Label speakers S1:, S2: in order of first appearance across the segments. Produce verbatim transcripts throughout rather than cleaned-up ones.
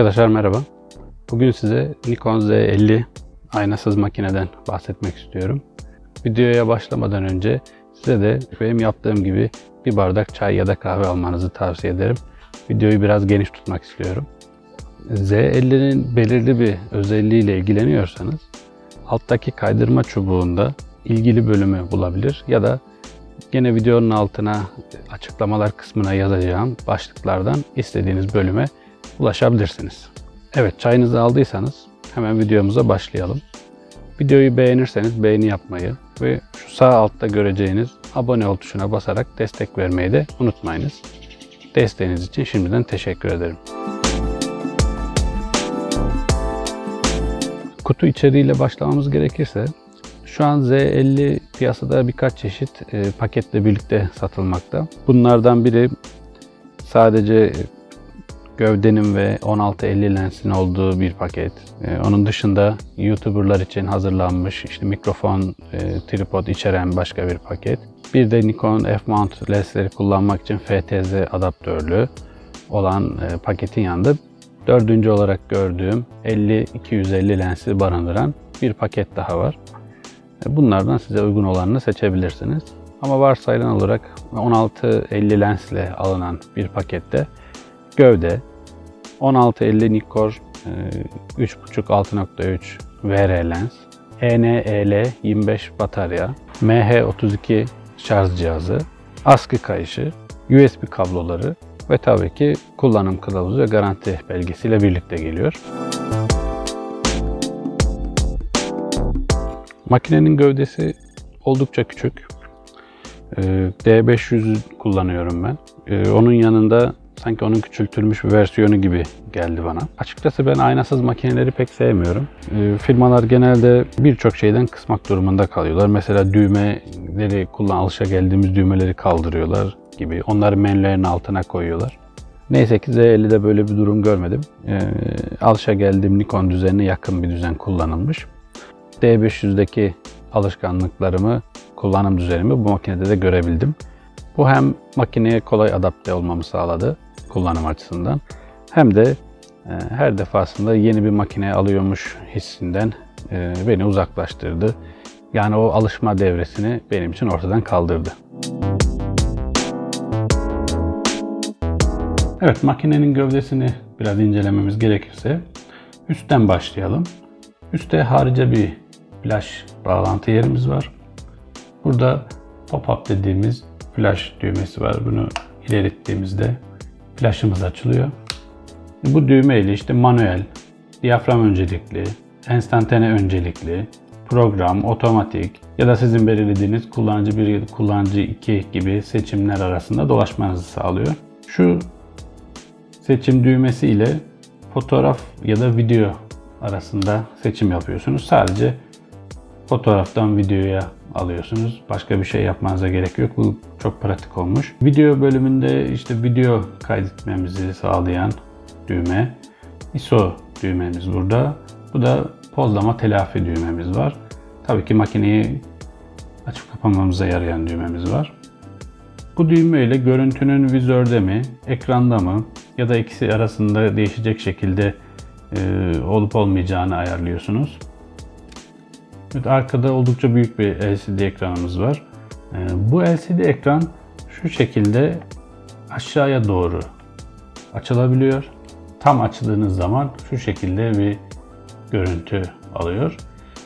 S1: Arkadaşlar merhaba. Bugün size Nikon Z elli aynasız makineden bahsetmek istiyorum. Videoya başlamadan önce size de benim yaptığım gibi bir bardak çay ya da kahve almanızı tavsiye ederim. Videoyu biraz geniş tutmak istiyorum. Z ellinin belirli bir özelliğiyle ilgileniyorsanız alttaki kaydırma çubuğunda ilgili bölümü bulabilir ya da yine videonun altına açıklamalar kısmına yazacağım başlıklardan istediğiniz bölüme ulaşabilirsiniz. Evet, çayınızı aldıysanız hemen videomuza başlayalım. Videoyu beğenirseniz beğeni yapmayı ve şu sağ altta göreceğiniz abone ol tuşuna basarak destek vermeyi de unutmayınız. Desteğiniz için şimdiden teşekkür ederim. Kutu içeriğiyle başlamamız gerekirse şu an Z elli piyasada birkaç çeşit e, paketle birlikte satılmakta. Bunlardan biri sadece gövdenin ve on altı elli lensin olduğu bir paket. Ee, onun dışında YouTuber'lar için hazırlanmış işte mikrofon, e, tripod içeren başka bir paket. Bir de Nikon F-mount lensleri kullanmak için F T Z adaptörlü olan e, paketin yanında dördüncü olarak gördüğüm elli iki yüz elli lensi barındıran bir paket daha var. E, bunlardan size uygun olanını seçebilirsiniz. Ama varsayılan olarak on altı elli lensle alınan bir pakette gövde, on altı elli Nikkor üç buçuk altı nokta üç V R lens, E N E L yirmi beş batarya, M H otuz iki şarj cihazı, askı kayışı, U S B kabloları ve tabii ki kullanım kılavuzu ve garanti belgesiyle birlikte geliyor. Makinenin gövdesi oldukça küçük. D beş yüz kullanıyorum ben. Onun yanında sanki onun küçültülmüş bir versiyonu gibi geldi bana. Açıkçası ben aynasız makineleri pek sevmiyorum. E, firmalar genelde birçok şeyden kısmak durumunda kalıyorlar. Mesela düğmeleri, kullan alışageldiğimiz düğmeleri kaldırıyorlar gibi. Onları menülerin altına koyuyorlar. Neyse ki Z ellide böyle bir durum görmedim. E, alışageldiğim Nikon düzenine yakın bir düzen kullanılmış. D beş yüzdeki alışkanlıklarımı, kullanım düzenimi bu makinede de görebildim. Bu hem makineye kolay adapte olmamı sağladı kullanım açısından, hem de e, her defasında yeni bir makine alıyormuş hissinden e, beni uzaklaştırdı. Yani o alışma devresini benim için ortadan kaldırdı. Evet, makinenin gövdesini biraz incelememiz gerekirse üstten başlayalım. Üstte harici bir flash bağlantı yerimiz var. Burada pop-up dediğimiz flash düğmesi var. Bunu ilerlettiğimizde flash'ımız açılıyor. Bu düğme ile işte manuel, diyafram öncelikli, enstantane öncelikli, program, otomatik ya da sizin belirlediğiniz kullanıcı bir, kullanıcı iki gibi seçimler arasında dolaşmanızı sağlıyor. Şu seçim düğmesi ile fotoğraf ya da video arasında seçim yapıyorsunuz. Sadece fotoğraftan videoya alıyorsunuz. Başka bir şey yapmanıza gerek yok. Bu çok pratik olmuş. Video bölümünde işte video kaydetmemizi sağlayan düğme. I S O düğmemiz burada. Bu da pozlama telafi düğmemiz var. Tabii ki makineyi açıp kapamamıza yarayan düğmemiz var. Bu düğme ile görüntünün vizörde mi, ekranda mı ya da ikisi arasında değişecek şekilde e, olup olmayacağını ayarlıyorsunuz. Evet, arkada oldukça büyük bir L C D ekranımız var. Bu L C D ekran şu şekilde aşağıya doğru açılabiliyor. Tam açıldığınız zaman şu şekilde bir görüntü alıyor.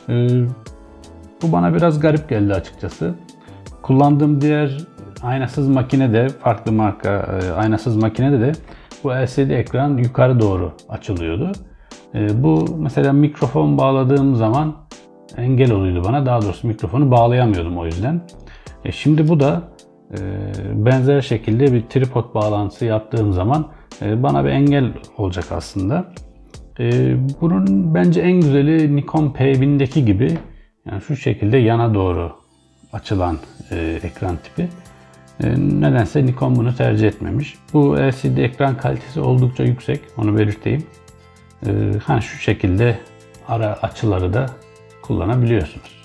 S1: Bu bana biraz garip geldi açıkçası. Kullandığım diğer aynasız makinede, farklı marka aynasız makinede de bu L C D ekran yukarı doğru açılıyordu. Bu mesela mikrofon bağladığım zaman engel oluyordu bana. Daha doğrusu mikrofonu bağlayamıyordum o yüzden. E şimdi bu da e, benzer şekilde bir tripod bağlantısı yaptığım zaman e, bana bir engel olacak aslında. E, bunun bence en güzeli Nikon P bin'deki gibi, yani şu şekilde yana doğru açılan e, ekran tipi. E, nedense Nikon bunu tercih etmemiş. Bu L C D ekran kalitesi oldukça yüksek. Onu belirteyim. E, ha şu şekilde ara açıları da kullanabiliyorsunuz.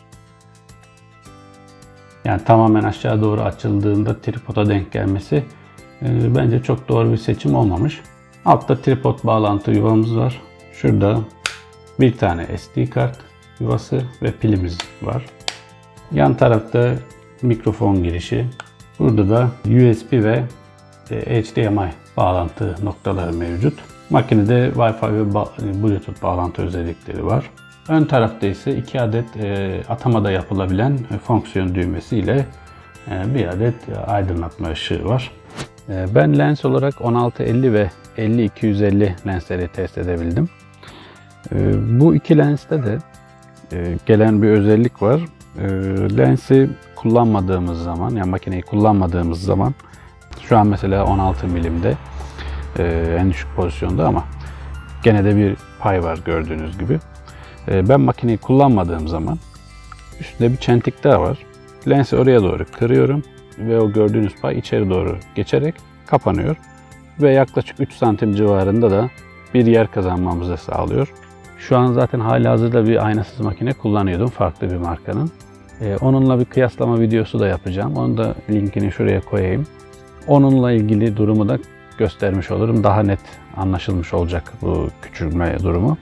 S1: Yani tamamen aşağı doğru açıldığında tripoda denk gelmesi e, bence çok doğru bir seçim olmamış. Altta tripod bağlantı yuvamız var. Şurada bir tane S D kart yuvası ve pilimiz var. Yan tarafta mikrofon girişi. Burada da U S B ve H D M I bağlantı noktaları mevcut. Makinede Wi-Fi ve Bluetooth bağlantı özellikleri var. Ön tarafta ise iki adet e, atamada yapılabilen e, fonksiyon düğmesi ile e, bir adet aydınlatma ışığı var. E, ben lens olarak on altı elli ve elli iki yüz elli lensleri test edebildim. E, bu iki lenste de e, gelen bir özellik var. E, lensi kullanmadığımız zaman, yani makineyi kullanmadığımız zaman, şu an mesela on altı milimde e, en düşük pozisyonda ama gene de bir pay var gördüğünüz gibi. E, ben makineyi kullanmadığım zaman üstünde bir çentik daha var. Lensi oraya doğru kırıyorum ve o gördüğünüz pay içeri doğru geçerek kapanıyor. Ve yaklaşık üç santim civarında da bir yer kazanmamızı sağlıyor. Şu an zaten halihazırda bir aynasız makine kullanıyordum farklı bir markanın. Ee, onunla bir kıyaslama videosu da yapacağım. Onu da linkini şuraya koyayım. Onunla ilgili durumu da göstermiş olurum. Daha net anlaşılmış olacak bu küçülme durumu.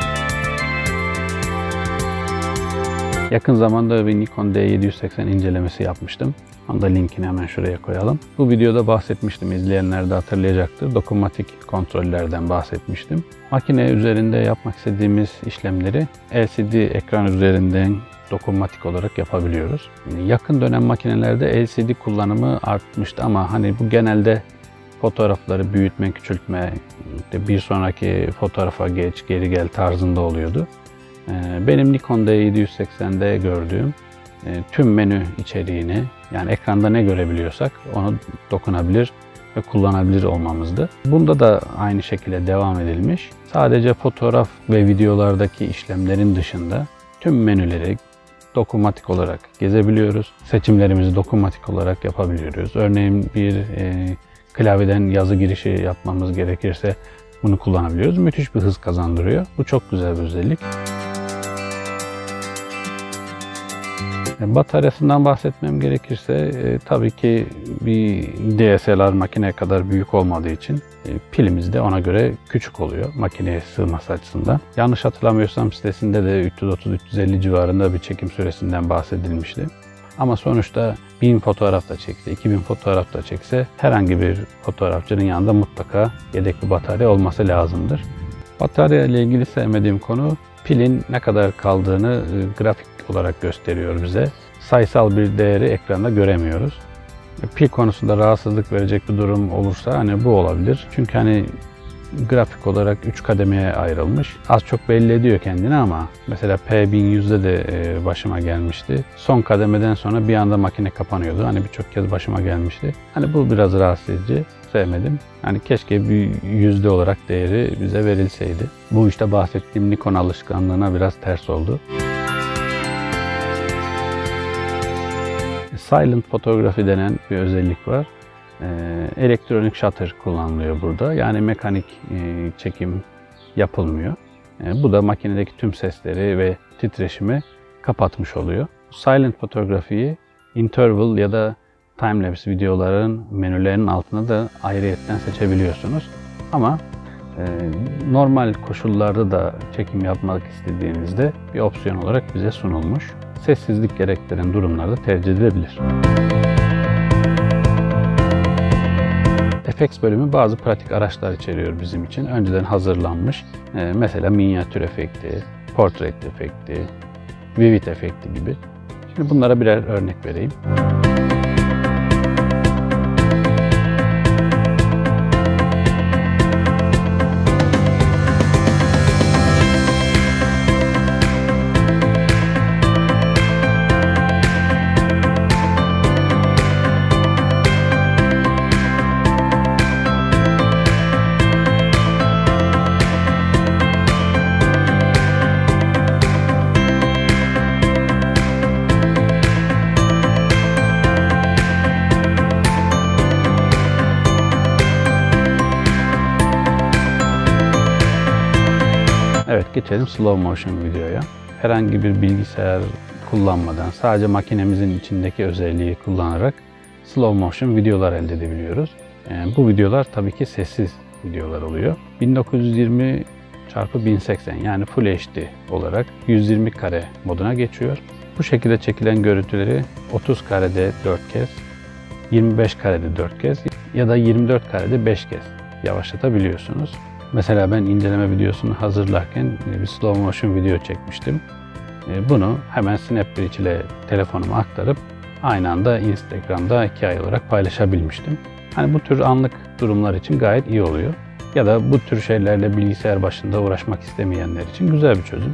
S1: Yakın zamanda bir Nikon D yedi yüz seksen incelemesi yapmıştım. Onu da linkini hemen şuraya koyalım. Bu videoda bahsetmiştim. İzleyenler de hatırlayacaktır. Dokunmatik kontrollerden bahsetmiştim. Makine üzerinde yapmak istediğimiz işlemleri L C D ekran üzerinden dokunmatik olarak yapabiliyoruz. Yakın dönem makinelerde L C D kullanımı artmıştı ama hani bu genelde fotoğrafları büyütme, küçültme, bir sonraki fotoğrafa geç, geri gel tarzında oluyordu. Benim Nikon D yedi yüz seksende gördüğüm tüm menü içeriğini, yani ekranda ne görebiliyorsak onu dokunabilir ve kullanabilir olmamızdı. Bunda da aynı şekilde devam edilmiş. Sadece fotoğraf ve videolardaki işlemlerin dışında tüm menüleri dokunmatik olarak gezebiliyoruz. Seçimlerimizi dokunmatik olarak yapabiliyoruz. Örneğin bir e, klavyeden yazı girişi yapmamız gerekirse bunu kullanabiliyoruz. Müthiş bir hız kazandırıyor. Bu çok güzel bir özellik. Bataryasından bahsetmem gerekirse e, tabii ki bir D S L R makine kadar büyük olmadığı için e, pilimiz de ona göre küçük oluyor makineye sığması açısından. Yanlış hatırlamıyorsam sitesinde de üç yüz otuz üç yüz elli civarında bir çekim süresinden bahsedilmişti. Ama sonuçta bin fotoğraf da çekse, iki bin fotoğraf da çekse herhangi bir fotoğrafçının yanında mutlaka yedek bir batarya olması lazımdır. Batarya ile ilgili sevmediğim konu pilin ne kadar kaldığını e, grafik olarak gösteriyor bize. Sayısal bir değeri ekranda göremiyoruz. Pil konusunda rahatsızlık verecek bir durum olursa hani bu olabilir. Çünkü hani grafik olarak üç kademeye ayrılmış. Az çok belli ediyor kendini ama mesela P bin yüzde de başıma gelmişti. Son kademeden sonra bir anda makine kapanıyordu. Hani birçok kez başıma gelmişti. Hani bu biraz rahatsız edici. Sevmedim. Hani keşke bir yüzde olarak değeri bize verilseydi. Bu işte bahsettiğim Nikon alışkanlığına biraz ters oldu. Silent fotoğrafı denen bir özellik var. Ee, elektronik shutter kullanılıyor burada. Yani mekanik e, çekim yapılmıyor. E, bu da makinedeki tüm sesleri ve titreşimi kapatmış oluyor. Silent fotoğrafıyı interval ya da timelapse videoların menülerinin altına da ayrıyetten seçebiliyorsunuz. Ama e, normal koşullarda da çekim yapmak istediğinizde bir opsiyon olarak bize sunulmuş. Sessizlik gerektiren durumlarda tercih edilebilir. Effects bölümü bazı pratik araçlar içeriyor bizim için. Önceden hazırlanmış. Ee, mesela minyatür efekti, portrait efekti, vivid efekti gibi. Şimdi bunlara birer örnek vereyim. Evet, geçelim slow motion videoya. Herhangi bir bilgisayar kullanmadan sadece makinemizin içindeki özelliği kullanarak slow motion videolar elde edebiliyoruz. Yani bu videolar tabii ki sessiz videolar oluyor. bin dokuz yüz yirmi çarpı bin seksen yani Full H D olarak yüz yirmi kare moduna geçiyor. Bu şekilde çekilen görüntüleri otuz karede dört kez, yirmi beş karede dört kez ya da yirmi dört karede beş kez yavaşlatabiliyorsunuz. Mesela ben inceleme videosunu hazırlarken bir slow motion video çekmiştim. Bunu hemen Snapbridge ile telefonuma aktarıp aynı anda Instagram'da hikaye olarak paylaşabilmiştim. Hani bu tür anlık durumlar için gayet iyi oluyor. Ya da bu tür şeylerle bilgisayar başında uğraşmak istemeyenler için güzel bir çözüm.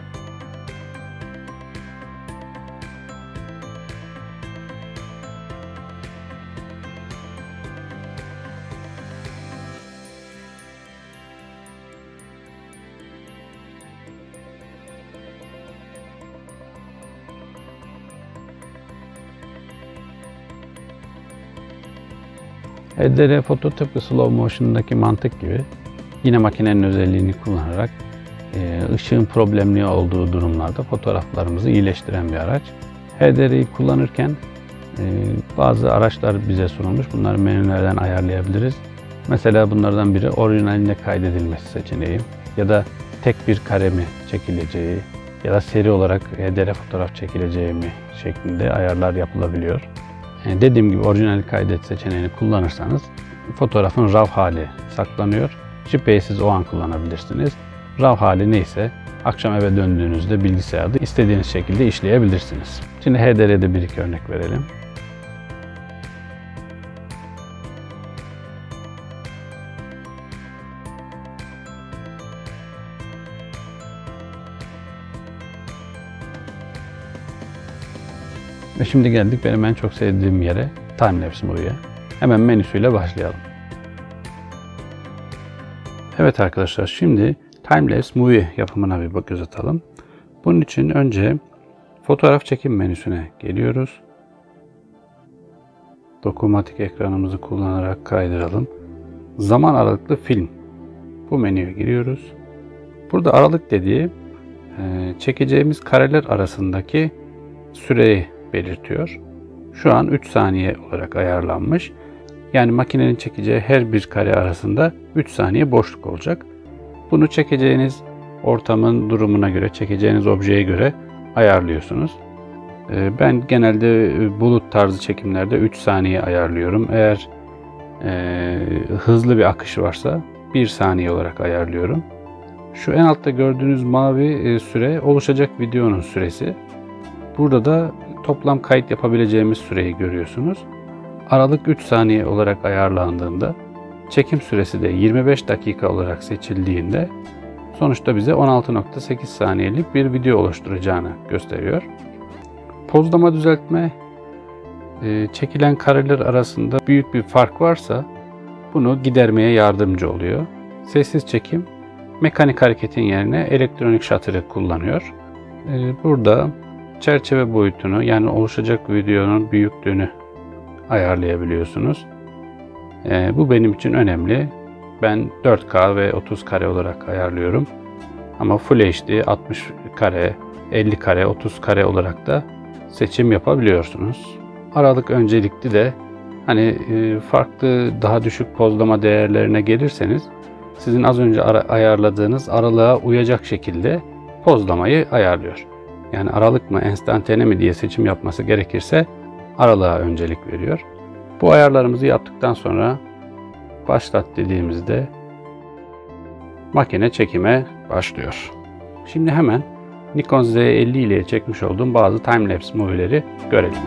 S1: H D R foto tıpkı slow motion'daki mantık gibi yine makinenin özelliğini kullanarak ışığın problemli olduğu durumlarda fotoğraflarımızı iyileştiren bir araç. H D R'yi kullanırken bazı araçlar bize sunulmuş. Bunları menülerden ayarlayabiliriz. Mesela bunlardan biri orijinaline kaydedilmesi seçeneği ya da tek bir kare mi çekileceği ya da seri olarak H D R fotoğraf çekileceği mi şeklinde ayarlar yapılabiliyor. Dediğim gibi orijinal kaydet seçeneğini kullanırsanız fotoğrafın RAW hali saklanıyor. JPEG'siz o an kullanabilirsiniz. RAW hali neyse akşam eve döndüğünüzde bilgisayarda istediğiniz şekilde işleyebilirsiniz. Şimdi H D R'de bir iki örnek verelim. Ve şimdi geldik benim en çok sevdiğim yere, Timelapse Movie'ye. Hemen menüsüyle başlayalım. Evet arkadaşlar, şimdi Timelapse Movie yapımına bir göz atalım. Bunun için önce fotoğraf çekim menüsüne geliyoruz. Dokunmatik ekranımızı kullanarak kaydıralım. Zaman aralıklı film. Bu menüye giriyoruz. Burada aralık dediği çekeceğimiz kareler arasındaki süreyi belirtiyor. Şu an üç saniye olarak ayarlanmış. Yani makinenin çekeceği her bir kare arasında üç saniye boşluk olacak. Bunu çekeceğiniz ortamın durumuna göre, çekeceğiniz objeye göre ayarlıyorsunuz. Ben genelde bulut tarzı çekimlerde üç saniye ayarlıyorum. Eğer e, hızlı bir akış varsa bir saniye olarak ayarlıyorum. Şu en altta gördüğünüz mavi süre oluşacak videonun süresi. Burada da toplam kayıt yapabileceğimiz süreyi görüyorsunuz. Aralık üç saniye olarak ayarlandığında, çekim süresi de yirmi beş dakika olarak seçildiğinde sonuçta bize on altı nokta sekiz saniyelik bir video oluşturacağını gösteriyor. Pozlama düzeltme, çekilen kareler arasında büyük bir fark varsa bunu gidermeye yardımcı oluyor. Sessiz çekim, mekanik hareketin yerine elektronik shutter'ı kullanıyor. Burada çerçeve boyutunu, yani oluşacak videonun büyüklüğünü ayarlayabiliyorsunuz. E, bu benim için önemli. Ben dört K ve otuz kare olarak ayarlıyorum. Ama Full H D altmış kare, elli kare, otuz kare olarak da seçim yapabiliyorsunuz. Aralık öncelikli de hani e, farklı daha düşük pozlama değerlerine gelirseniz sizin az önce ayarladığınız aralığa uyacak şekilde pozlamayı ayarlıyor. Yani aralık mı, enstantane mi diye seçim yapması gerekirse aralığa öncelik veriyor. Bu ayarlarımızı yaptıktan sonra başlat dediğimizde makine çekime başlıyor. Şimdi hemen Nikon Z elli ile çekmiş olduğum bazı timelapse movie'leri görelim.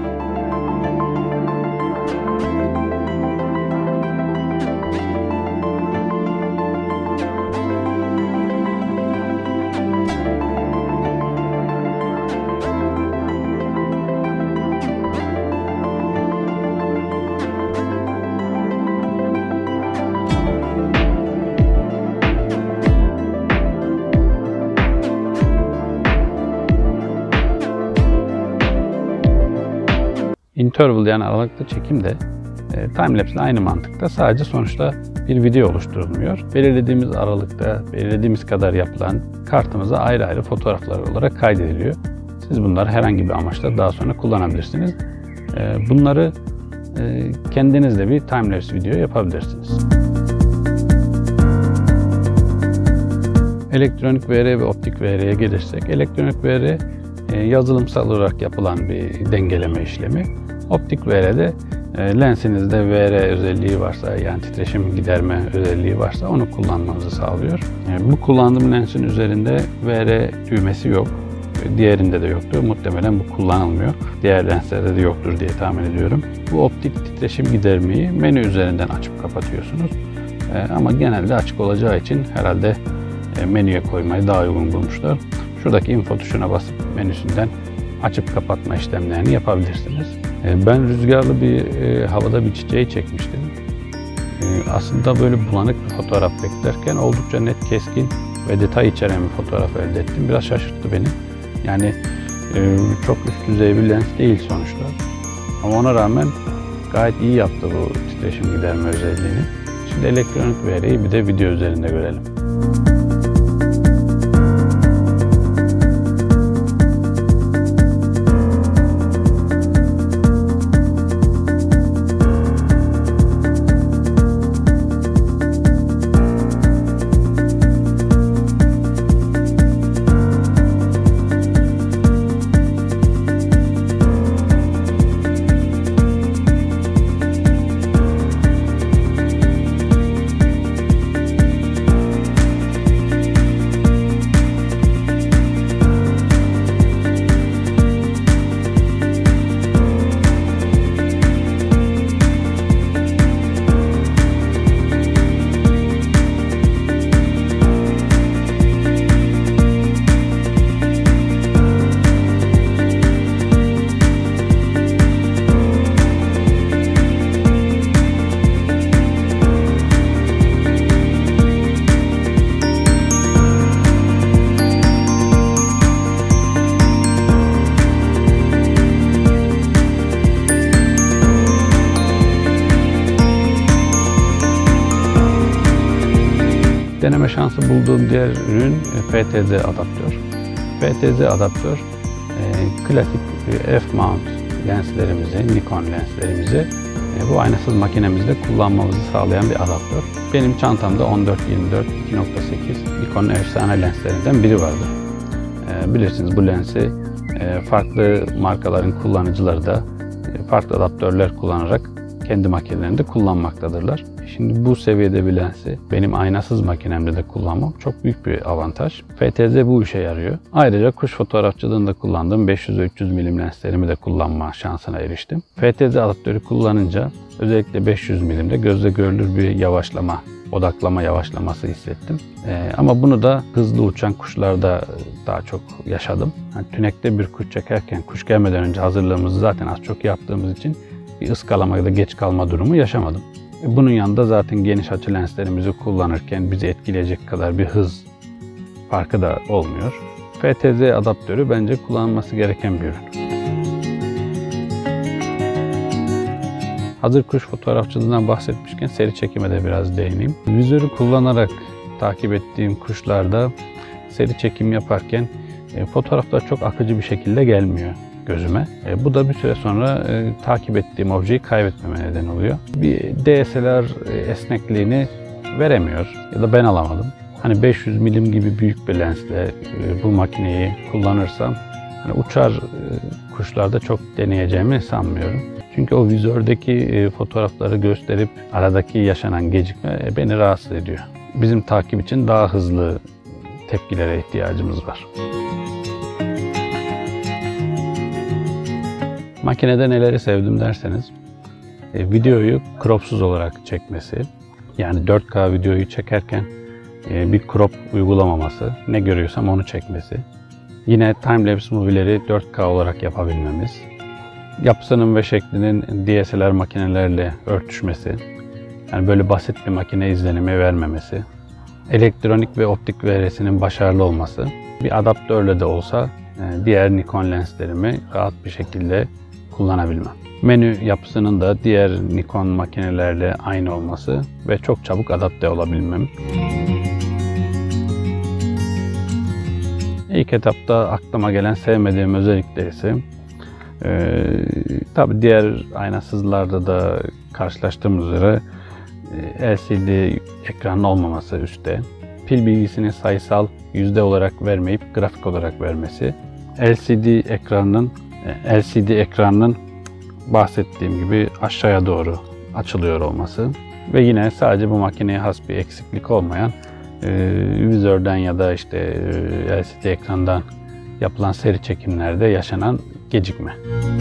S1: Interval yani aralıklı çekim de e, timelapse ile aynı mantıkta, sadece sonuçta bir video oluşturulmuyor. Belirlediğimiz aralıkta belirlediğimiz kadar yapılan kartımıza ayrı ayrı fotoğraflar olarak kaydediliyor. Siz bunları herhangi bir amaçla daha sonra kullanabilirsiniz. E, bunları e, kendiniz de bir timelapse video yapabilirsiniz. Elektronik V R ve optik V R'ye gelirsek, elektronik V R e, yazılımsal olarak yapılan bir dengeleme işlemi. Optik V R'de e, lensinizde V R özelliği varsa, yani titreşim giderme özelliği varsa onu kullanmanızı sağlıyor. E, bu kullandığım lensin üzerinde V R düğmesi yok. Diğerinde de yoktur. Muhtemelen bu kullanılmıyor. Diğer lenslerde de yoktur diye tahmin ediyorum. Bu optik titreşim gidermeyi menü üzerinden açıp kapatıyorsunuz. E, ama genelde açık olacağı için herhalde e, menüye koymayı daha uygun bulmuşlar. Şuradaki info tuşuna basıp menüsünden açıp kapatma işlemlerini yapabilirsiniz. E, ben rüzgarlı bir e, havada bir çiçeği çekmiştim. E, aslında böyle bulanık bir fotoğraf beklerken oldukça net, keskin ve detay içeren bir fotoğraf elde ettim. Biraz şaşırttı beni. Yani e, çok üst düzey bir lens değil sonuçta. Ama ona rağmen gayet iyi yaptı bu titreşim giderme özelliğini. Şimdi elektronik V R'yi bir de video üzerinde görelim. Deneme şansı bulduğum diğer ürün F T Z adaptör. F T Z adaptör e, klasik F-mount lenslerimizi, Nikon lenslerimizi e, bu aynasız makinemizde kullanmamızı sağlayan bir adaptör. Benim çantamda on dört yirmi dört iki nokta sekiz Nikon'un efsane lenslerinden biri vardır. E, bilirsiniz bu lensi e, farklı markaların kullanıcıları da e, farklı adaptörler kullanarak kendi makinelerinde kullanmaktadırlar. Şimdi bu seviyede bir lensi benim aynasız makinemde de kullanmam çok büyük bir avantaj. F T Z bu işe yarıyor. Ayrıca kuş fotoğrafçılığında kullandığım beş yüz ve üç yüz milim lenslerimi de kullanma şansına eriştim. F T Z adaptörü kullanınca özellikle beş yüz milimde gözle görülür bir yavaşlama, odaklama yavaşlaması hissettim. Ee, ama bunu da hızlı uçan kuşlarda daha çok yaşadım. Yani tünekte bir kuş çekerken kuş gelmeden önce hazırlığımızı zaten az çok yaptığımız için bir ıskalama ya da geç kalma durumu yaşamadım. Bunun yanında zaten geniş açı lenslerimizi kullanırken bizi etkileyecek kadar bir hız farkı da olmuyor. F T Z adaptörü bence kullanılması gereken bir ürün. Hazır kuş fotoğrafçılığından bahsetmişken seri çekime de biraz değineyim. Vizörü kullanarak takip ettiğim kuşlarda seri çekim yaparken e, fotoğraflar çok akıcı bir şekilde gelmiyor gözüme. E, bu da bir süre sonra e, takip ettiğim objeyi kaybetmeme neden oluyor. Bir D S L R e, esnekliğini veremiyor ya da ben alamadım. Hani beş yüz milim gibi büyük bir lensle e, bu makineyi kullanırsam hani uçar e, kuşlarda çok deneyeceğimi sanmıyorum. Çünkü o vizördeki e, fotoğrafları gösterip aradaki yaşanan gecikme e, beni rahatsız ediyor. Bizim takip için daha hızlı tepkilere ihtiyacımız var. Makinede neleri sevdim derseniz, e, videoyu cropsuz olarak çekmesi, yani dört K videoyu çekerken e, bir crop uygulamaması, ne görüyorsam onu çekmesi, yine timelapse movie'leri dört K olarak yapabilmemiz, yapısının ve şeklinin D S L R makinelerle örtüşmesi, yani böyle basit bir makine izlenimi vermemesi, elektronik ve optik V R'sinin başarılı olması, bir adaptörle de olsa e, diğer Nikon lenslerimi rahat bir şekilde kullanabilmem. Menü yapısının da diğer Nikon makinelerle aynı olması ve çok çabuk adapte olabilmem. İlk etapta aklıma gelen sevmediğim özellikler ise e, tabi diğer aynasızlarda da karşılaştığımız üzere e, L C D ekranın olmaması üstte. Pil bilgisinin sayısal yüzde olarak vermeyip grafik olarak vermesi. L C D ekranının L C D ekranının bahsettiğim gibi aşağıya doğru açılıyor olması ve yine sadece bu makineye has bir eksiklik olmayan e, vizörden ya da işte e, L C D ekrandan yapılan seri çekimlerde yaşanan gecikme.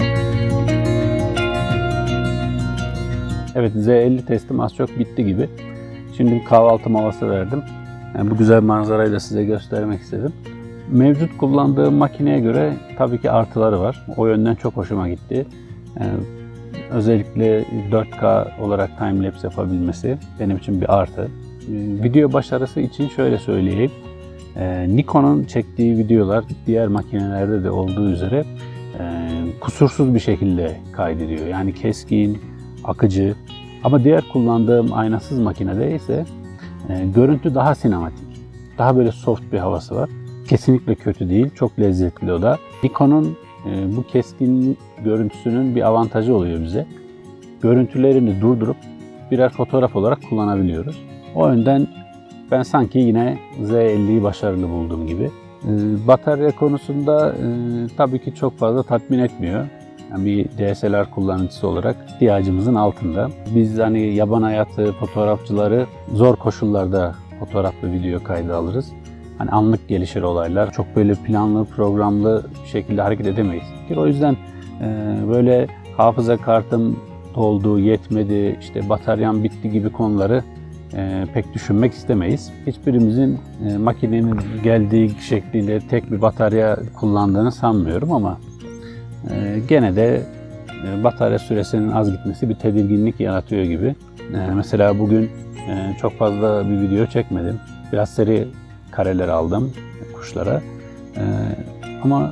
S1: Evet, Z elli testim az çok bitti gibi. Şimdi kahvaltı molası verdim. Yani bu güzel manzarayı da size göstermek istedim. Mevcut kullandığım makineye göre tabii ki artıları var. O yönden çok hoşuma gitti. Yani özellikle dört K olarak timelapse yapabilmesi benim için bir artı. Video başarısı için şöyle söyleyeyim. Nikon'un çektiği videolar diğer makinelerde de olduğu üzere kusursuz bir şekilde kaydediyor. Yani keskin, akıcı. Ama diğer kullandığım aynasız makinede ise görüntü daha sinematik. Daha böyle soft bir havası var. Kesinlikle kötü değil. Çok lezzetli o da. Nikon'un e, bu keskin görüntüsünün bir avantajı oluyor bize. Görüntülerini durdurup birer fotoğraf olarak kullanabiliyoruz. O yönden ben sanki yine Z elliyi başarılı buldum gibi. E, batarya konusunda e, tabii ki çok fazla tatmin etmiyor. Yani bir D S L R kullanıcısı olarak ihtiyacımızın altında. Biz hani yaban hayatı fotoğrafçıları zor koşullarda fotoğraf ve video kaydı alırız. Hani anlık gelişir olaylar. Çok böyle planlı, programlı bir şekilde hareket edemeyiz. O yüzden e, böyle hafıza kartım doldu, yetmedi, işte bataryam bitti gibi konuları e, pek düşünmek istemeyiz. Hiçbirimizin e, makinenin geldiği şekliyle tek bir batarya kullandığını sanmıyorum ama e, gene de e, batarya süresinin az gitmesi bir tedirginlik yaratıyor gibi. E, mesela bugün e, çok fazla bir video çekmedim. Biraz seri kareler aldım kuşlara. Ee, ama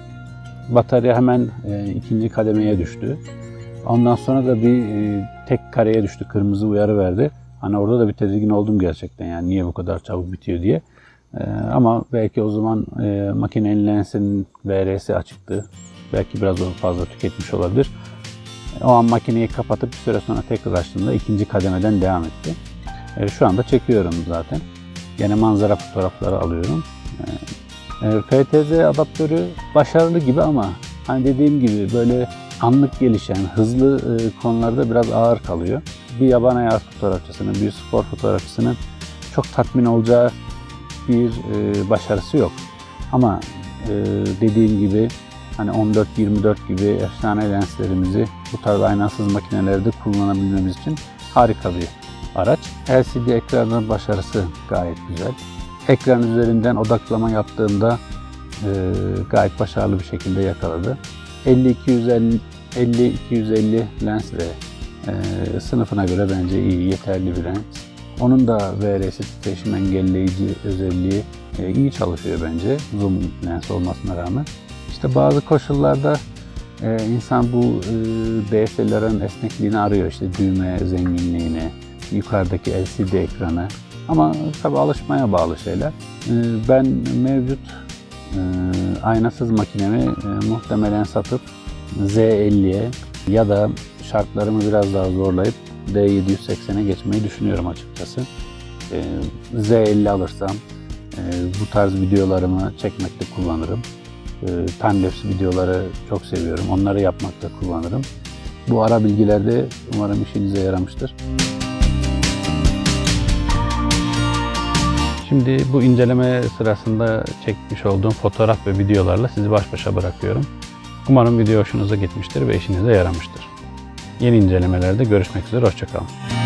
S1: batarya hemen e, ikinci kademeye düştü. Ondan sonra da bir e, tek kareye düştü. Kırmızı uyarı verdi. Hani orada da bir tedirgin oldum gerçekten. Yani niye bu kadar çabuk bitiyor diye. Ee, ama belki o zaman e, makinenin lensinin V R'si açıktı. Belki biraz fazla tüketmiş olabilir. O an makineyi kapatıp bir süre sonra tekrar açtığımda ikinci kademeden devam etti. E, şu anda çekiyorum zaten. Yine manzara fotoğrafları alıyorum. E, F T Z adaptörü başarılı gibi ama hani dediğim gibi böyle anlık gelişen, hızlı e, konularda biraz ağır kalıyor. Bir yaban hayatı fotoğrafçısının, bir spor fotoğrafçısının çok tatmin olacağı bir e, başarısı yok. Ama e, dediğim gibi hani on dört yirmi dört gibi efsane lenslerimizi bu tarz aynasız makinelerde kullanabilmemiz için harika bir araç. L C D ekranının başarısı gayet güzel. Ekran üzerinden odaklama yaptığımda e, gayet başarılı bir şekilde yakaladı. elli iki yüz elli elli iki yüz elli lens de e, sınıfına göre bence iyi, yeterli bir lens. Onun da V R S titreşim engelleyici özelliği e, iyi çalışıyor bence. Zoom lens olmasına rağmen. İşte bazı koşullarda e, insan bu e, D S L R'ın esnekliğini arıyor. İşte düğme zenginliğini, yukarıdaki L C D ekranı. Ama tabii alışmaya bağlı şeyler. Ben mevcut aynasız makinemi muhtemelen satıp Z elliye ya da şartlarımı biraz daha zorlayıp D yedi yüz seksene geçmeyi düşünüyorum açıkçası. Z elli alırsam bu tarz videolarımı çekmekte kullanırım. Timelapse videoları çok seviyorum. Onları yapmakta kullanırım. Bu ara bilgiler de umarım işinize yaramıştır. Şimdi bu inceleme sırasında çekmiş olduğum fotoğraf ve videolarla sizi baş başa bırakıyorum. Umarım video hoşunuza gitmiştir ve işinize yaramıştır. Yeni incelemelerde görüşmek üzere, hoşça kalın.